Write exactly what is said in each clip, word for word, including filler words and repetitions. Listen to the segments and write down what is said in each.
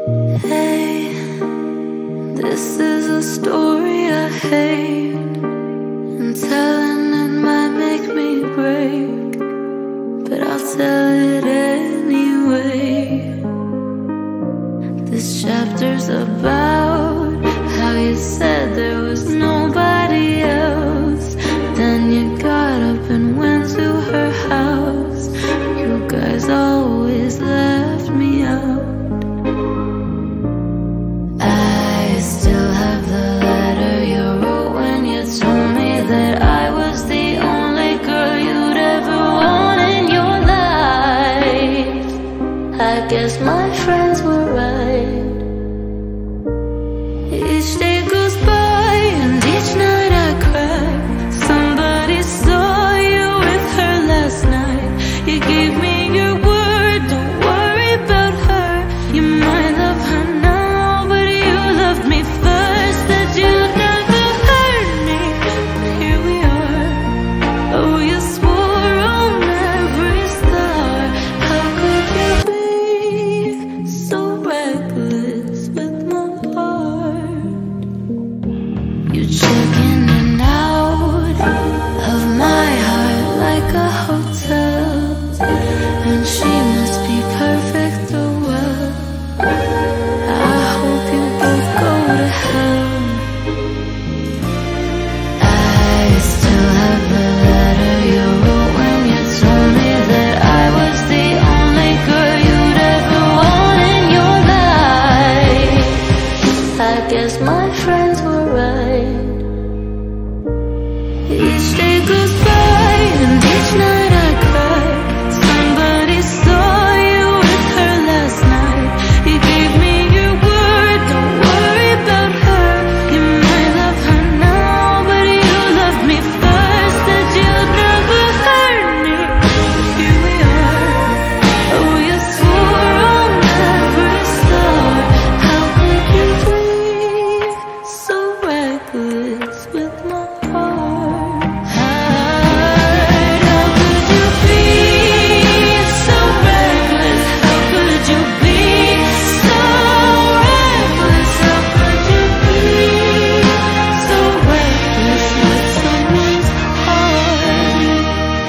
Hey, this is a story I hate, and telling it might make me break, but I'll tell it anyway. This chapter's about how you said there was nobody else, then you got up and went to her house. You guys always left me out. I still have the letter you wrote when you told me that I was the only girl you'd ever want in your life. I guess my friends were right. Each day goes by and each night I cry. Somebody saw you with her last night. You gave me your word, don't worry about her. You might love her now, but you loved me first. Said you'd never hurt me, but here we are. Oh, you swore on every star. How could you be so reckless with my heart? You check in and out of my heart like a hotel, and she must be perfect, oh well. I hope you both go to hell. I still have the letter you wrote when you told me that I was the only girl you'd ever want in your life. I guess my friends were right. Each day goes by and each night I cry. Somebody saw you with her last night. You gave me your word, don't worry about her. You might love her now, but you loved me first. Said you'd never hurt me, here we are. Oh, you swore on every star. How could you be so reckless with my heart? How could you be so reckless? How could you be so reckless? How could you be so reckless with someone's heart?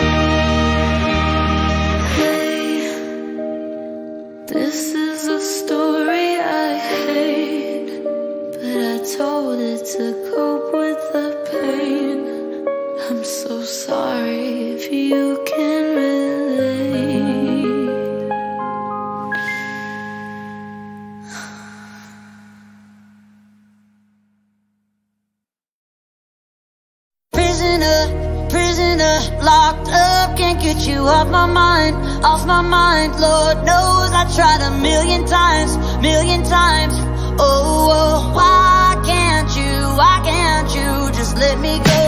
Hey, this is a story I hate, but I told it to cope with the pain. I'm so sorry if you can relate. Prisoner, prisoner, locked up, can't get you off my mind, off my mind. Lord knows I tried a million times, million times. Oh, oh, why can't you, why can't you just let me go?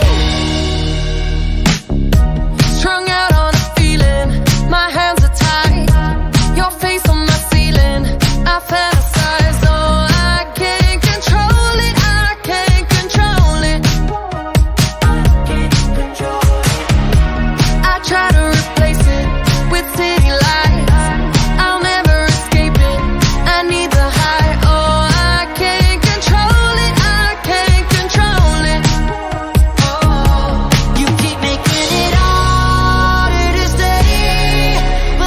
Strung out on a feeling, my hands are tied, your face on my ceiling, I fantasize. Oh, I can't control it, I can't control it. I try to replace it with city lights, I'll never escape it, I need the high. Oh, I can't control it, I can't control it. Oh, you keep making it harder to stay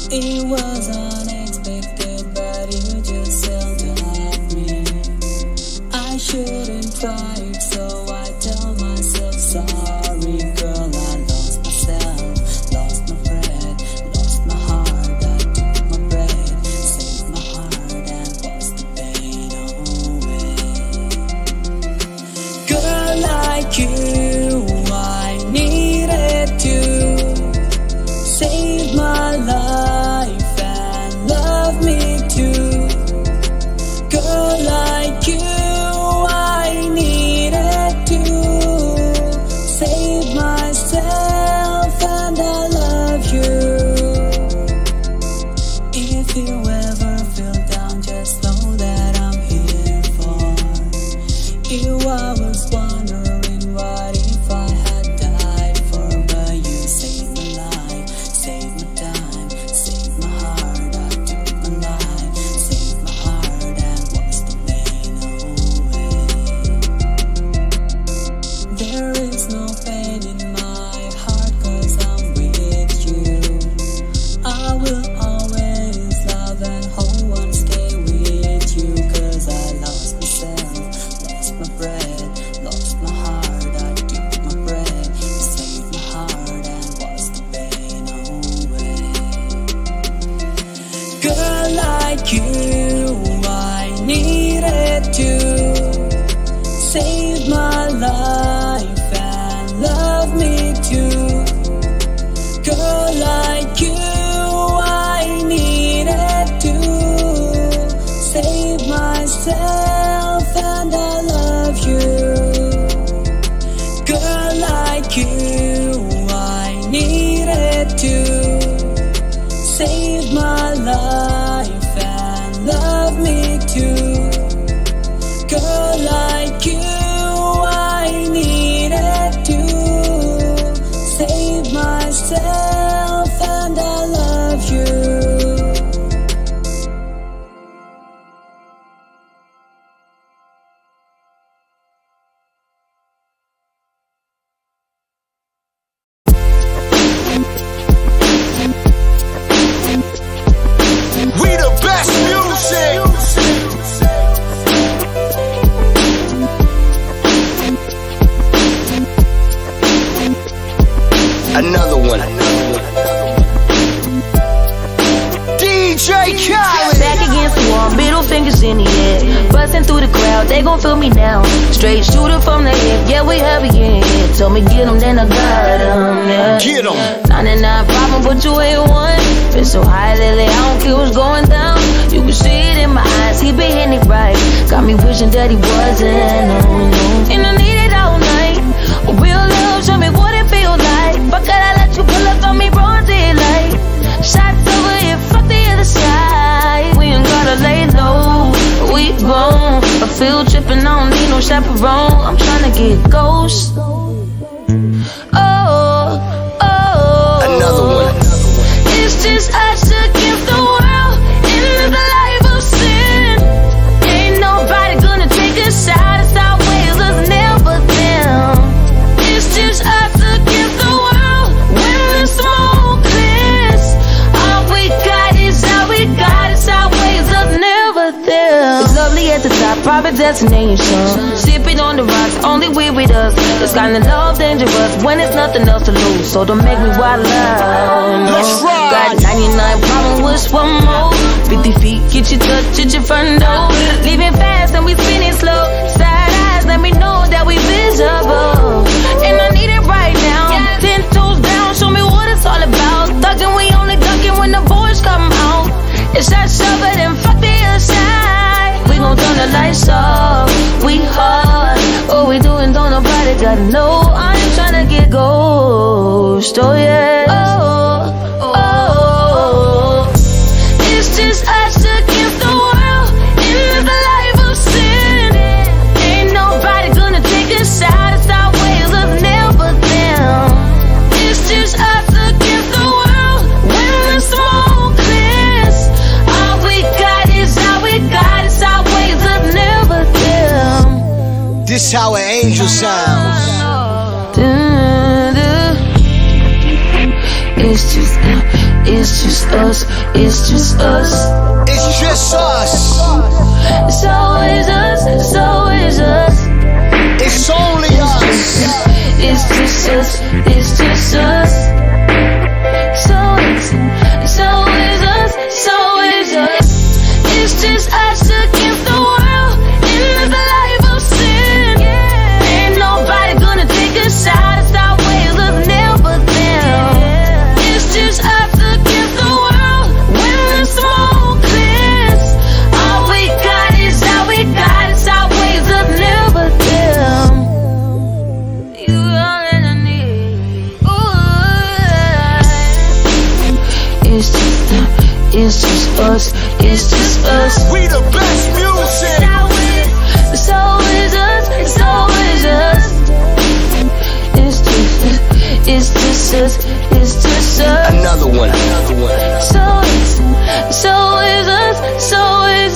It was unexpected, but you just held up me. I shouldn't try it, so I tell myself sorry. Girl, I lost myself, lost my breath, lost my heart. I took my breath, saved my heart, and lost the pain away. Girl like you, I needed to save my life and love me too. Girl like you, I needed to save myself and I love you. If you ever feel down, just know that I'm here for you. I was wondering what if I had died for, but you saved my life, saved my time, saved my heart. I took my life, saved my heart, and washed the pain away. There is no pain in my heart, cause I'm with you. I will always love and hold and stay with you, cause I lost myself, lost my breath, lost my heart. I took my breath, saved my heart, and washed the pain away. Girl like you, I needed to save my life and love me too. Girl like you, I needed to save myself and I love you. Girl like you, I needed to save my life and love me too. Girl like you, I needed to save myself and I love you. We the best music. Another one. D J Khaled. Back against the wall, middle fingers in the air, busting through the crowd, they gon' feel me now. Straight shooter from the hip, yeah, we heavy in here. Told me get 'em, then I got 'em, yeah. Get 'em. ninety-nine problem, but you ain't one. Been so high lately, I don't care what's going down. You can see it in my eyes, he been hitting it right. Got me wishing that he wasn't, no, no. And I need it all night. A real love, show me what it feel like. But could I let you pull up on me broad daylight? Shots over here, fuck the other side. We ain't gotta lay low, we grown. A field trip and I don't need no chaperone. I'm tryna get ghost. Oh, oh. Another one. It's just us against the world in the life of sin. Ain't nobody gonna take us out. It's our ways, us never them. It's just us against the world when the smoke clears. All we got is all we got. It's our ways, us never them. It's lovely at the top, private destination. Sipping on the rocks, only we with us. This kind of love dangerous when it's nothing else to lose. So don't make me wild out. Let's ride. Got ninety-nine problems, wish one more. fifty feet, get your touch at your front door. Leaving fast and we spinning slow. Side eyes, let me know that we visible. And I need it right now. Ten toes down, show me what it's all about. Thugging, we only ducking when the boys come out. It's that shovel and fuck the other side. We gon' turn the lights off. We hard. What we doing, don't nobody gotta know. I ain't tryna get ghost. Oh yeah. Oh, oh. It's just us against the world in the life of sin. Ain't nobody gonna take us out. It's our ways, us never them. It's just us against the world when the smoke clears. All we got is all we got. It's our ways, us never them. This how an angel sounds. It's just, it's just us, it's just us. It's just us. It's always us, it's always us. It's only us. It's just us, it's just us. So it's, it's always us, it's always us. It's just us against the world in this life of sin. Ain't nobody gonna take us out. It's our ways of never them. It's just us against the world when the smoke clears. All we got is all we got. It's our ways of never them. You are in a need. Ooh. It's just, it's just us. It's just us. We the best music. It's always us. It's always us. It's just, it's just us. It's just us. Another one. Another one. So it's, it's always us. It's always.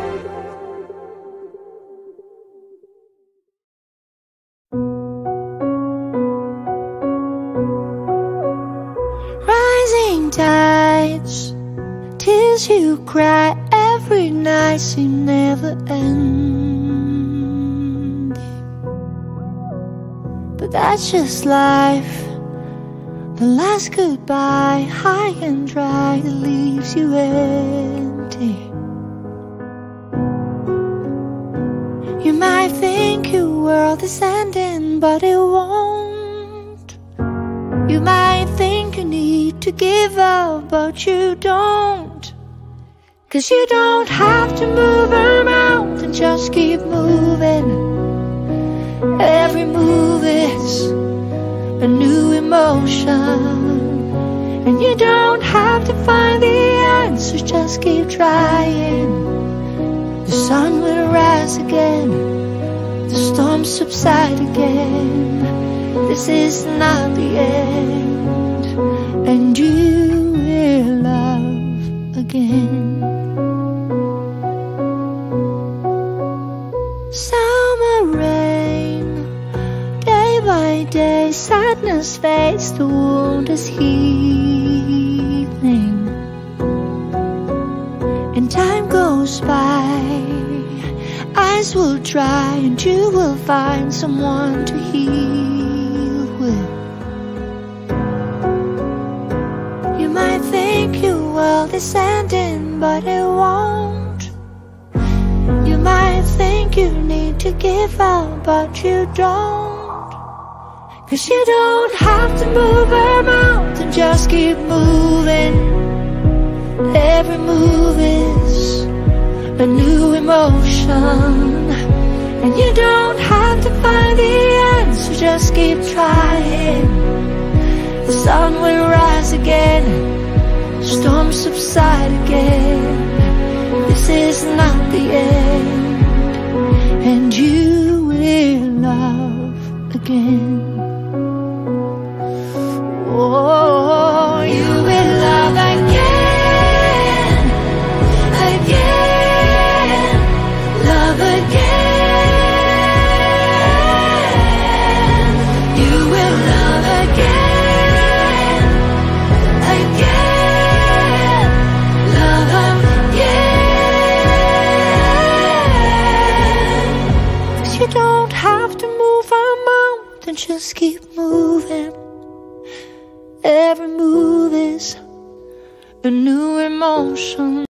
Rising tides, tears you cry every night seem never end. But that's just life. The last goodbye, high and dry, it leaves you empty. You might think your world is ending, but it won't. You might think you need to give up, but you don't. Cause you don't have to move a mountain, just keep moving. Every move is a new emotion. And you don't have to find the answers, just keep trying. The sun will rise again, the storm subside again. This is not the end, and you will love again. Summer rain, day by day, sadness fades, the wound is healing. And time goes by, eyes will dry, and you will find someone to heal with. You might think your world is ending, but it won't. You might think you need to give up, but you don't. Cause you don't have to move a mountain, just keep moving. Every move is a new emotion. And you don't have to find the answer, just keep trying. The sun will rise again, storms subside again. This is not the end, and you will love again. Oh, you will love again, again, love again. You will love again, again, love again. 'Cause you don't have to move a mountain, just keep moving. Every move is a new emotion.